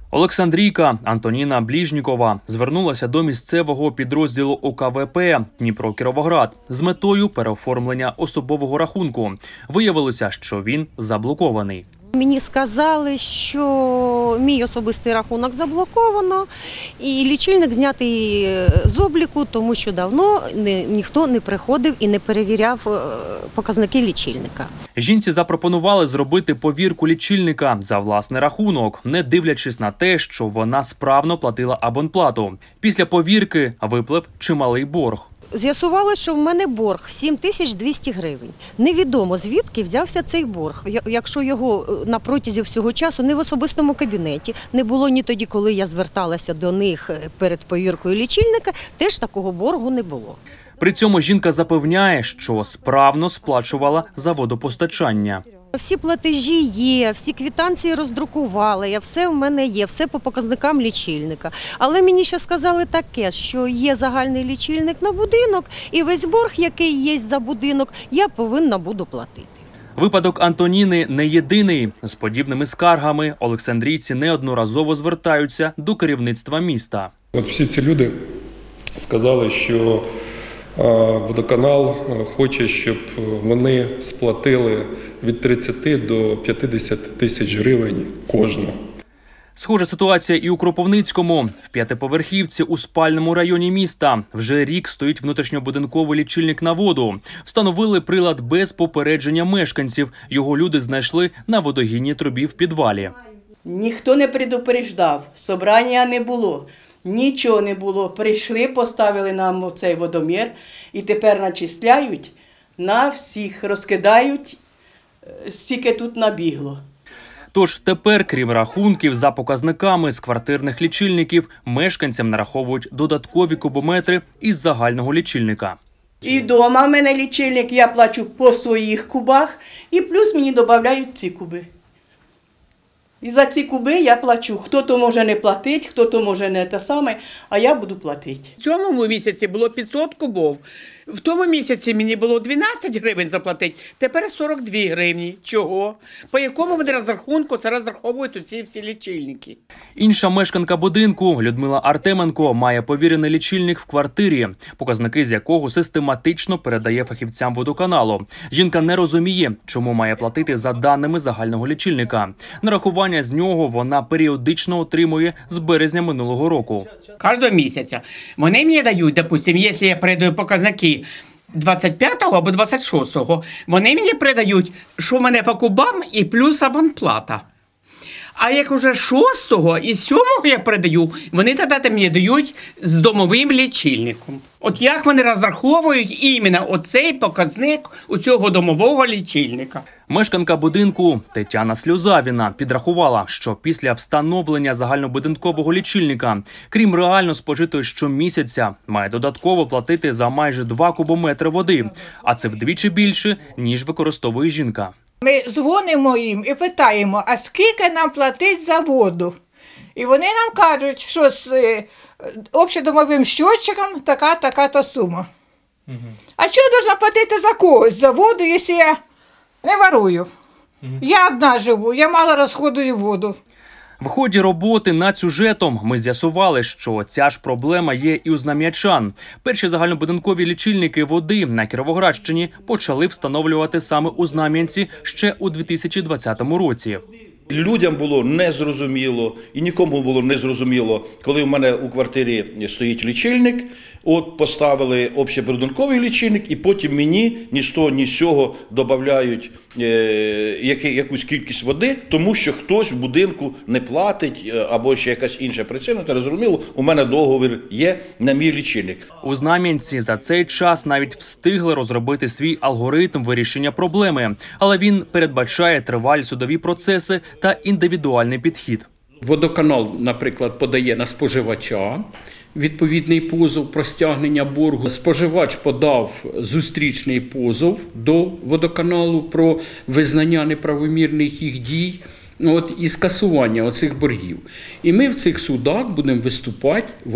Олександрійка Антоніна Бліжнікова звернулася до місцевого підрозділу ОКВП «Дніпро-Кіровоград» з метою переоформлення особового рахунку. Виявилося, що він заблокований. Мені сказали, що мій особистий рахунок заблоковано і лічильник знятий з обліку, тому що давно ніхто не приходив і не перевіряв показники лічильника. Жінці запропонували зробити повірку лічильника за власний рахунок, не дивлячись на те, що вона справно платила абонплату. Після повірки виплив чималий борг. З'ясувалося, що в мене борг 7200 гривень. Невідомо, звідки взявся цей борг. Якщо його на протязі всього часу не в особистому кабінеті, не було ні тоді, коли я зверталася до них перед повіркою лічильника, теж такого боргу не було. При цьому жінка запевняє, що справно сплачувала за водопостачання. Всі платежі є, всі квитанції роздрукували, все в мене є, все по показникам лічильника. Але мені ще сказали таке, що є загальний лічильник на будинок, і весь борг, який є за будинок, я повинна буду платити. Випадок Антоніни не єдиний. З подібними скаргами олександрійці неодноразово звертаються до керівництва міста. От всі ці люди сказали, що водоканал хоче, щоб вони сплатили від 30 до 50 тисяч гривень кожна. Схожа ситуація і у Кропивницькому. В п'ятиповерхівці у спальному районі міста вже рік стоїть внутрішньобудинковий лічильник на воду. Встановили прилад без попередження мешканців. Його люди знайшли на водогінній трубі в підвалі. Ніхто не предупреждав, собрання не було. Нічого не було. Прийшли, поставили нам цей водомір і тепер начисляють на всіх, розкидають, скільки тут набігло. Тож тепер, крім рахунків за показниками з квартирних лічильників, мешканцям нараховують додаткові кубометри із загального лічильника. І вдома в мене лічильник, я плачу по своїх кубах і плюс мені додають ці куби. І за ці куби я плачу. Хто-то може не платити, хто-то може не те саме, а я буду платити. В цьому місяці було 500 кубов. В тому місяці мені було 12 гривень заплатити, тепер 42 гривні. Чого? По якому вони розрахунку це розраховують оці всі лічильники? Інша мешканка будинку, Людмила Артеменко, має повірений лічильник в квартирі, показники з якого систематично передає фахівцям водоканалу. Жінка не розуміє, чому має платити за даними загального лічильника. Нарахування з нього вона періодично отримує з березня минулого року. Кожного місяця. Вони мені дають, допустим, якщо я передаю показники 25-го або 26-го, вони мені передають, що в мене по кубам і плюс абонплата. А як уже 6-го і 7-го я передаю, вони тоді мені дають з домовим лічильником. От як вони розраховують іменно оцей показник у цього домового лічильника. Мешканка будинку Тетяна Сльозавіна підрахувала, що після встановлення загальнобудинкового лічильника, крім реально спожитої щомісяця, має додатково платити за майже 2 кубометри води, а це вдвічі більше, ніж використовує жінка. Ми дзвонимо їм і питаємо, а скільки нам платить за воду? І вони нам кажуть, що з общедомовим щотчиком така-то сума. А що я повинна платити за когось, за воду, якщо я не ворую? Я одна живу, я мало розходую воду. В ході роботи над сюжетом ми з'ясували, що ця ж проблема є і у знам'ячан. Перші загальнобудинкові лічильники води на Кіровоградщині почали встановлювати саме у Знам'янці ще у 2020 році. Людям було незрозуміло і нікому було незрозуміло, коли в мене у квартирі стоїть лічильник, от поставили общебудинковий лічильник і потім мені ні з того, ні з цього додають якусь кількість води, тому що хтось в будинку не платить або ще якась інша причина. Та зрозуміло, у мене договір є на мій лічильник. У Знам'янці за цей час навіть встигли розробити свій алгоритм вирішення проблеми, але він передбачає тривалі судові процеси та індивідуальний підхід. Водоканал, наприклад, подає на споживача відповідний позов про стягнення боргу. Споживач подав зустрічний позов до водоканалу про визнання неправомірних їх дій і скасування оцих боргів. І ми в цих судах будемо виступати в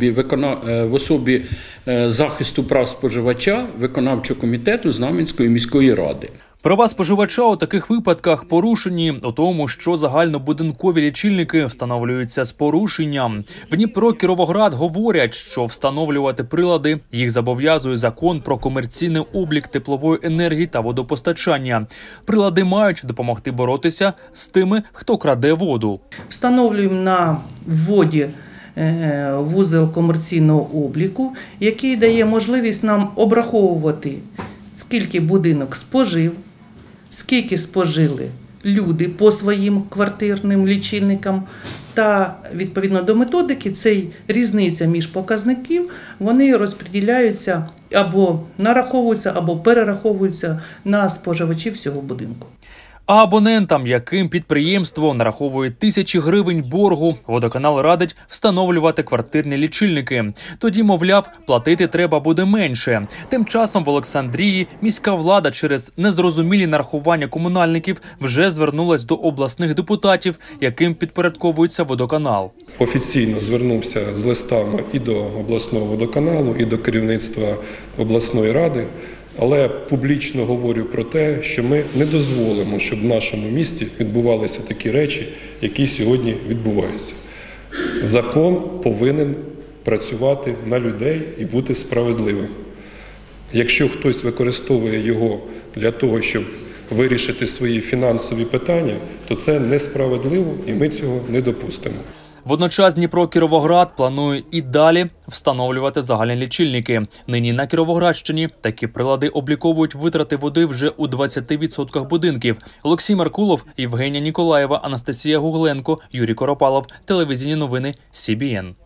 особі захисту прав споживача виконавчого комітету Знам'янської міської ради. Права споживача у таких випадках порушені у тому, що загальнобудинкові лічильники встановлюються з порушенням. В Дніпро, Кіровоград говорять, що встановлювати прилади їх зобов'язує закон про комерційний облік теплової енергії та водопостачання. Прилади мають допомогти боротися з тими, хто краде воду. Встановлюємо на вводі вузол комерційного обліку, який дає можливість нам обраховувати, скільки будинок спожив, скільки спожили люди по своїм квартирним лічильникам, та відповідно до методики цей різниця між показників, вони розподіляються або нараховуються, або перераховуються на споживачів всього будинку. А абонентам, яким підприємство нараховує тисячі гривень боргу, водоканал радить встановлювати квартирні лічильники. Тоді, мовляв, платити треба буде менше. Тим часом в Олександрії міська влада через незрозумілі нарахування комунальників вже звернулась до обласних депутатів, яким підпорядковується водоканал. Офіційно звернувся з листами і до обласного водоканалу, і до керівництва обласної ради. Але публічно говорю про те, що ми не дозволимо, щоб в нашому місті відбувалися такі речі, які сьогодні відбуваються. Закон повинен працювати на людей і бути справедливим. Якщо хтось використовує його для того, щоб вирішити свої фінансові питання, то це несправедливо і ми цього не допустимо. Водночас Дніпро-Кіровоград планує і далі встановлювати загальні лічильники. Нині на Кіровоградщині такі прилади обліковують витрати води вже у 20% будинків. Олексій Меркулов, Євгенія Ніколаєва, Анастасія Гугленко, Юрій Коропалов. Телевізійні новини СІБІН.